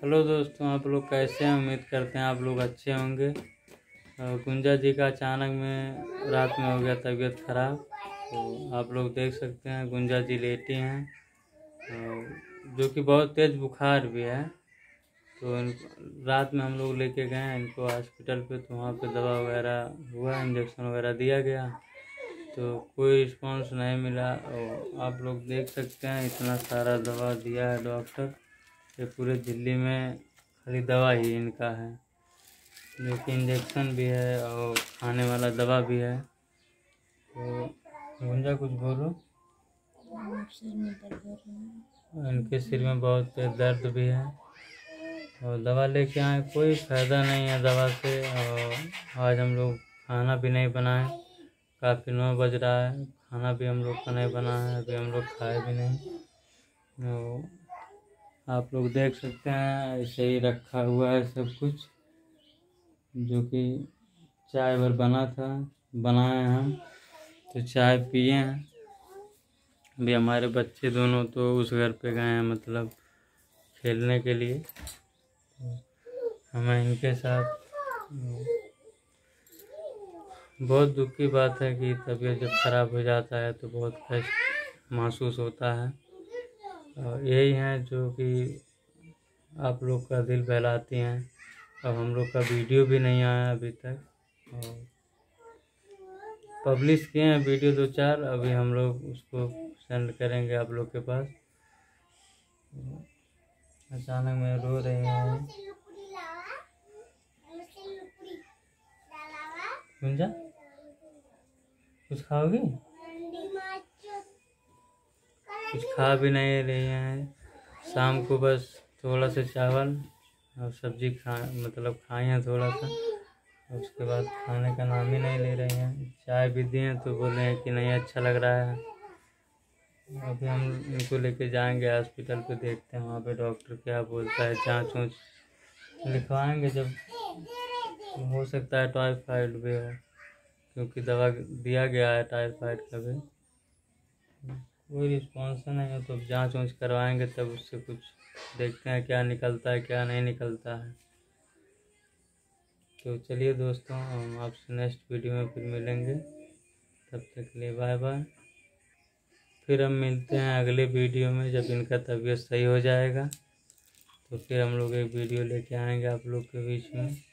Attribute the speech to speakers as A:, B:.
A: Hello दोस्तों, आप लोग कैसे हैं? उम्मीद करते हैं आप लोग अच्छे होंगे। गुंजा जी का अचानक में रात में हो गया तबीयत ख़राब। तो आप लोग देख सकते हैं गुंजा जी लेटी हैं, जो कि बहुत तेज़ बुखार भी है। तो रात में हम लोग लेके गए हैं इनको हॉस्पिटल पे, तो वहाँ पे दवा वगैरह हुआ, इंजेक्शन वगैरह दिया गया, तो कोई रिस्पांस नहीं मिला। और आप लोग देख सकते हैं इतना सारा दवा दिया है डॉक्टर। ये पूरे दिल्ली में खाली दवा ही इनका है, जो कि इंजेक्शन भी है और खाने वाला दवा भी है। तो गुंजा कुछ बोलो। इनके सिर में बहुत दर्द भी है और दवा लेके आए, कोई फ़ायदा नहीं है दवा से। और आज हम लोग खाना भी नहीं बनाए, काफ़ी 9 बज रहा है, खाना भी हम लोग का नहीं बना है, अभी हम लोग खाए भी नहीं। तो आप लोग देख सकते हैं ऐसे ही रखा हुआ है सब कुछ, जो कि चाय भर बना था, बनाए हम तो चाय पिए हैं। अभी हमारे बच्चे दोनों तो उस घर पे गए हैं, मतलब खेलने के लिए। तो हमें इनके साथ बहुत दुख की बात है कि तबीयत जब ख़राब हो जाता है तो बहुत कष्ट महसूस होता है। और यही हैं जो कि आप लोग का दिल बहलाती हैं। अब हम लोग का वीडियो भी नहीं आया अभी तक, और पब्लिश किए हैं वीडियो 2-4, अभी हम लोग उसको सेंड करेंगे आप लोग के पास। अचानक में रो रहे हैं गुंजा, कुछ खाओगी? कुछ खा भी नहीं रही हैं। शाम को बस थोड़ा सा चावल और सब्जी मतलब खाई हैं थोड़ा सा, और उसके बाद खाने का नाम ही नहीं ले रही हैं। चाय भी दी हैं तो बोल रहे हैं कि नहीं अच्छा लग रहा है। अभी हम इनको लेके जाएंगे हॉस्पिटल पे, देखते हैं वहाँ पे डॉक्टर क्या बोलता है। जांच वाँच लिखवाएंगे, जब हो सकता है टाइफाइड भी हो, क्योंकि दवा दिया गया है टाइफाइड का भी। कोई रिस्पॉन्स नहीं है तो जांच वाँच करवाएंगे, तब उससे कुछ देखते हैं क्या निकलता है क्या नहीं निकलता है। तो चलिए दोस्तों, हम आपसे नेक्स्ट वीडियो में फिर मिलेंगे, तब तक के लिए बाय बाय। फिर हम मिलते हैं अगले वीडियो में, जब इनका तबीयत सही हो जाएगा तो फिर हम लोग एक वीडियो लेके आएंगे आप लोग के बीच में।